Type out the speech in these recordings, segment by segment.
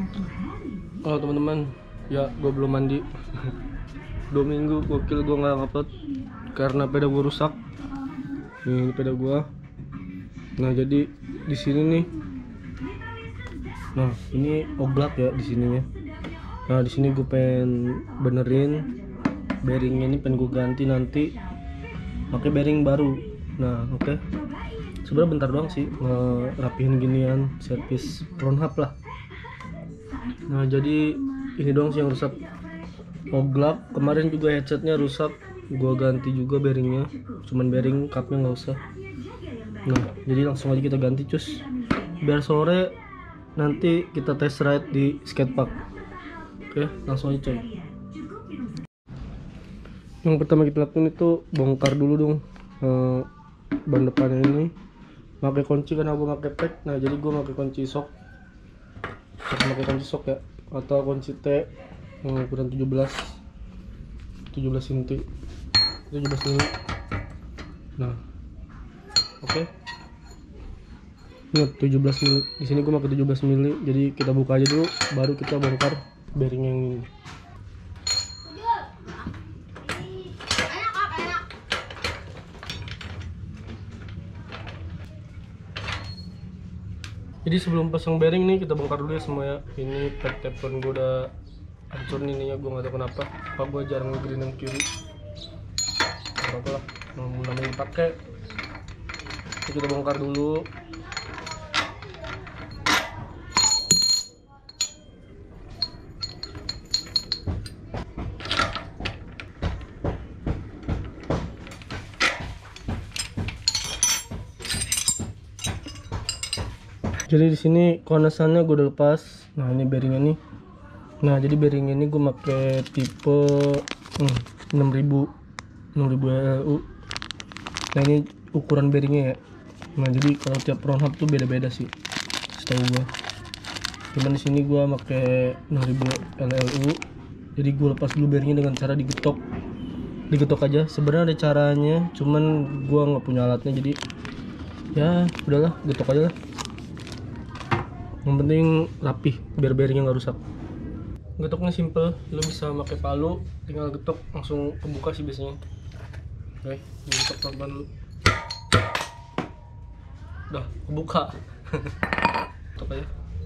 Oh teman-teman, ya gue belum mandi. 2 minggu gokil gue nggak ngupload karena sepeda gue rusak. Ini sepeda gue. Nah jadi di sini nih. Nah ini oglak ya di sininya. Nah di sini gue pengen benerin bearingnya, ini pengen gue ganti nanti pakai bearing baru. Nah oke. Sebenarnya bentar doang sih ngerapihin ginian, servis front hub lah. Nah jadi ini doang sih yang rusak. Oglak kemarin juga headsetnya rusak, gua ganti juga bearingnya, cuman bearing cupnya nggak usah. Nah jadi langsung aja kita ganti cus, biar sore nanti kita test ride di skatepark. Oke langsung aja coy. Yang pertama kita lakukan itu bongkar dulu dong ban depannya ini. Pakai kunci karena gua pakai pack. Nah jadi gua pakai kunci sok. Pakai kunci sok ya, atau kunci T ukuran 17 cm. Nah oke. Ingat 17 mili. Di sini gua pakai 17 mili. Jadi kita buka aja dulu, baru kita bongkar bearing yang ini. Jadi sebelum pasang bearing nih kita bongkar dulu ya semua ya. Ini pad teflon gue udah hancur nih ininya, gue nggak tahu kenapa. Apa gue jarang ngegreen yang kiri. Apa lah, namanya dipakai. Jadi kita bongkar dulu. Jadi di sini konesannya gue udah lepas. Nah ini bearingnya nih. Nah jadi bearing ini gue pakai tipe 6000 LU. Nah ini ukuran bearingnya ya. Nah jadi kalau tiap front hub tuh beda-beda sih, setahu gue. Cuman di sini gue pakai 6000 LU. Jadi gue lepas dulu bearingnya dengan cara digetok aja. Sebenarnya ada caranya, cuman gue nggak punya alatnya, jadi ya udahlah getok aja lah. Yang penting rapih biar bearingnya nggak rusak. Getoknya simple, lo bisa pakai palu, tinggal getok langsung kebuka sih biasanya. Oke, getok pelan-pelan dulu. Udah kebuka. Getok aja.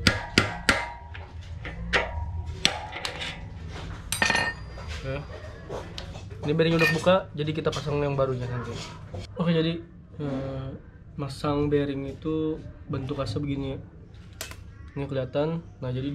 Oke. Ini bearing udah kebuka, jadi kita pasang yang barunya nanti. Oke, jadi masang bearing itu bentuk khasnya begini ya. Ini kelihatan. Nah jadi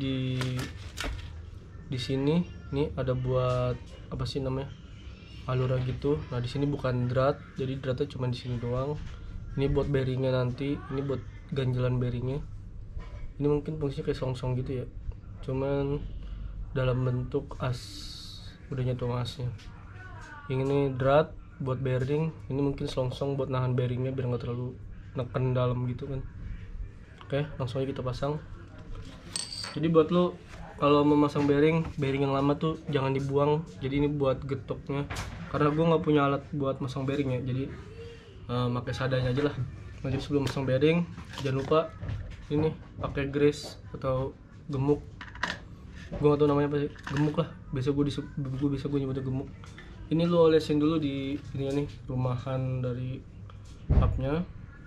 di sini ini ada buat apa sih namanya, aluran gitu. Nah di sini bukan drat, jadi dratnya cuma di sini doang. Ini buat bearingnya nanti, ini buat ganjelan bearingnya. Ini mungkin fungsinya kayak songsong gitu ya, cuman dalam bentuk as, udah nyatu asnya. Yang ini drat buat bearing, ini mungkin songsong buat nahan bearingnya biar nggak terlalu neken dalam gitu kan. Oke langsung aja kita pasang. Jadi buat lo kalau memasang bearing yang lama tuh jangan dibuang. Jadi ini buat getoknya, karena gue nggak punya alat buat masang bearing ya, jadi pakai seadanya aja lah. Nah, jadi sebelum masang bearing jangan lupa ini pakai grease atau gemuk. Gue nggak tahu namanya apa sih, gemuk lah. Biasa gue nyebutnya gemuk. Ini lo olesin dulu di ini nih, rumahan dari hubnya.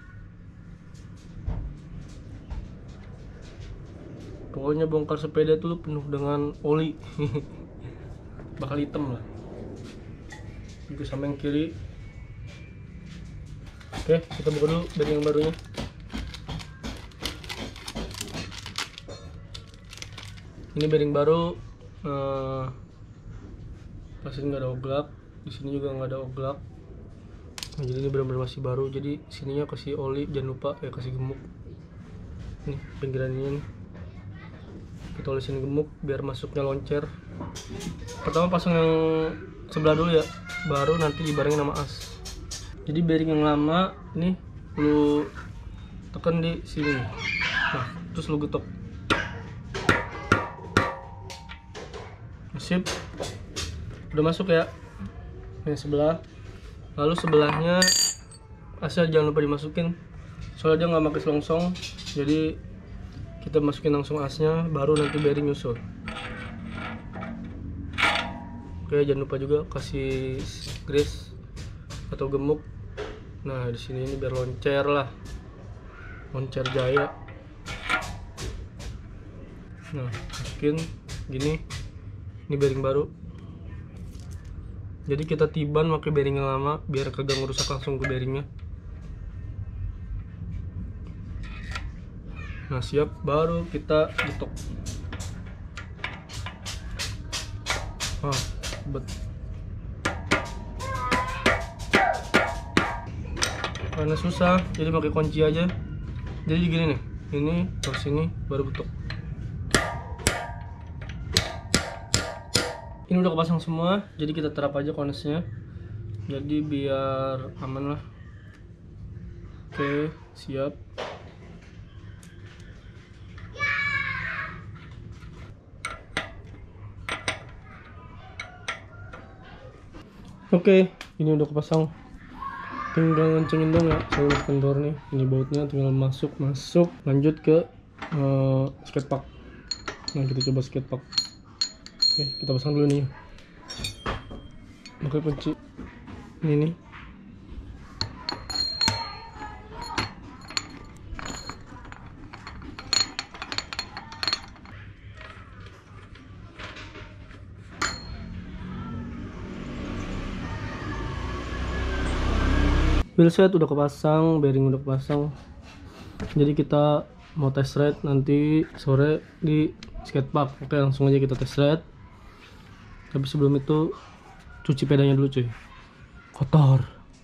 Pokoknya bongkar sepeda itu penuh dengan oli. Bakal hitam lah. Juga sama yang kiri. Oke kita buka dulu bearing yang barunya. Ini bearing baru. Pas ini nggak ada oglak, di sini juga nggak ada oglak. Nah, jadi ini benar-benar masih baru. Jadi sininya kasih oli, jangan lupa ya kasih gemuk. Nih pinggiran ini nih. Kita olesin gemuk biar masuknya loncer. Pertama pasang yang sebelah dulu ya, baru nanti dibarengin sama as. Jadi bearing yang lama ini lu tekan di sini. Nah, terus lu getok. Sip. Udah masuk ya. Ini sebelah. Lalu sebelahnya asal jangan lupa dimasukin. Soalnya dia nggak pakai selongsong. Jadi kita kita masukin langsung asnya, baru nanti bearing nyusul. Oke, jangan lupa juga kasih grease atau gemuk. Nah di sini ini biar loncer lah, loncer jaya. Nah masukin gini, ini bearing baru. Jadi kita tiban pakai bearing yang lama biar kagak ngerusak langsung ke bearingnya. Nah siap, baru kita getok. Karena susah jadi pakai kunci aja. Jadi gini nih, ini terus sini baru betok. Ini udah kepasang semua, jadi kita terap aja konesnya, jadi biar aman lah. Oke, siap. Oke, ini udah kepasang. Tinggal kencengin dong ya, saya udah kendor nih. Ini bautnya tinggal masuk. Lanjut ke skatepark. Nah kita coba skatepark. Oke, kita pasang dulu nih. Pakai kunci ini nih. Wheelset udah kepasang, bearing udah kepasang. Jadi kita mau test ride nanti sore di skatepark. Oke, langsung aja kita test ride. Tapi sebelum itu cuci pedanya dulu cuy, kotor.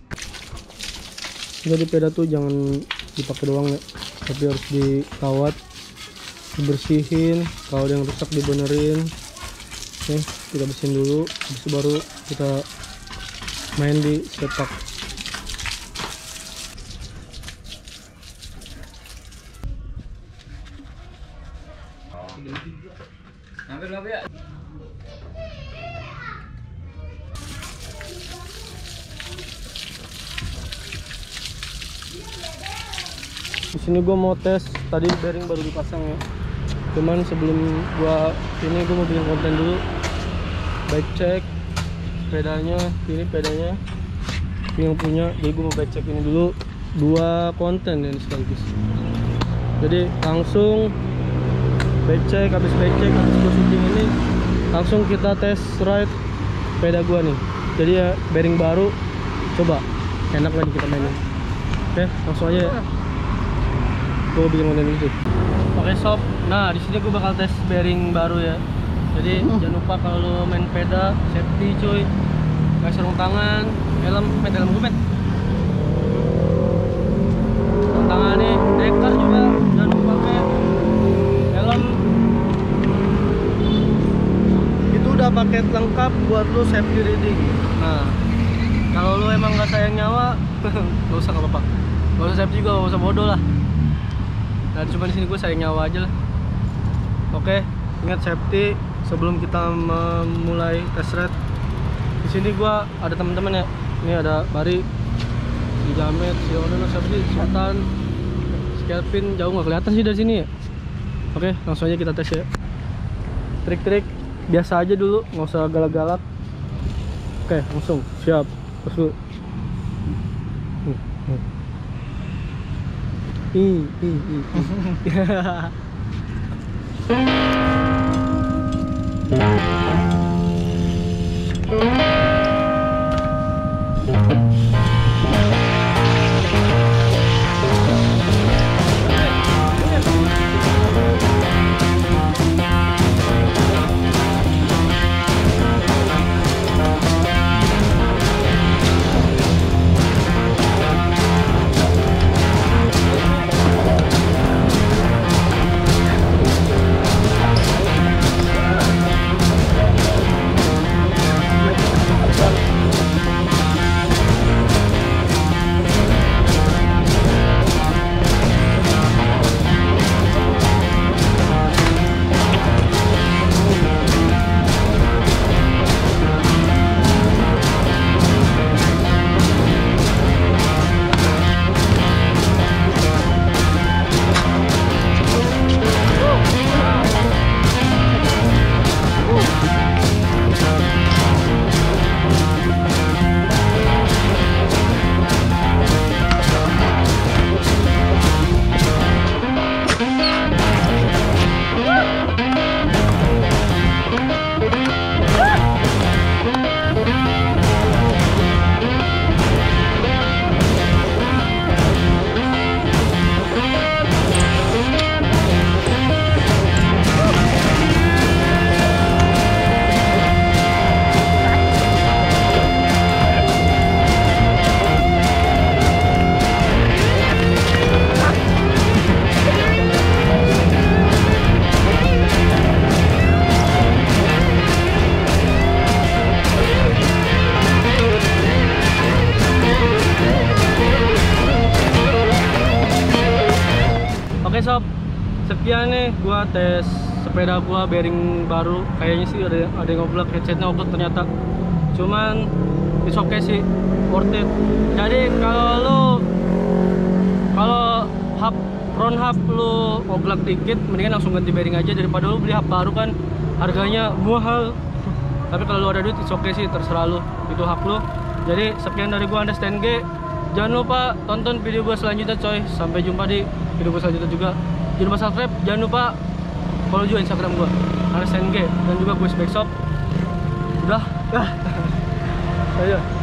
Jadi peda tuh jangan dipakai doang ya, tapi harus dikawat, dibersihin. Kalau ada yang rusak dibenerin. Oke, kita bersihin dulu, habis itu baru kita main di skatepark. Di sini gue mau tes, tadi bearing baru dipasang ya. Cuman sebelum gua ini gue mau bikin konten dulu. Baik cek pedanya, ini pedanya yang punya. Jadi gue mau baik cek ini dulu, 2 konten ya sekaligus. Jadi langsung baik cek, habis gue syuting ini langsung kita tes ride sepeda gua nih. Jadi ya bearing baru, coba enak lagi kita mainin. Oke, langsung aja ya. Gue bikin konten dulu sih. Pakai shop. Nah di sini gue bakal tes bearing baru ya. Jadi jangan lupa kalau lo main peda safety cuy, pakai sarung tangan, helm gue men. Sarung tangan nih, deker juga jangan lupa pakai helm. Itu udah paket lengkap buat lo safety riding. Nah kalau lo emang gak sayang nyawa, gak usah, gak apa-apa. Gak usah safety juga, gak usah bodoh lah. Nah cuma di sini gue sayang nyawa aja lah. Oke, ingat safety sebelum kita memulai test ride. Di sini gue ada teman-teman ya. Ini ada Bari, si Jamet, si Ono, si Sultan, si Kelvin. Jauh nggak kelihatan sih dari sini ya. Oke, langsung aja kita tes ya. Trik-trik biasa aja dulu, nggak usah galak-galak. Oke, langsung siap. Terus dulu. gua tes sepeda gua bearing baru, kayaknya sih ada yang ngoblok, headsetnya ngoblok ternyata. Cuman it's okay sih, worth it. Jadi kalau front hub lu oglak dikit, mendingan langsung ganti bearing aja daripada lu beli hub baru kan harganya mahal. Tapi kalau lu ada duit it's okay sih, terserah lu, itu hak lu. Jadi sekian dari gua Understand G. Jangan lupa tonton video gua selanjutnya coy. Sampai jumpa di video gua selanjutnya juga. Jangan lupa subscribe, jangan lupa follow juga Instagram gua Understand G dan juga gue Spek Shop. Udah. Ayo.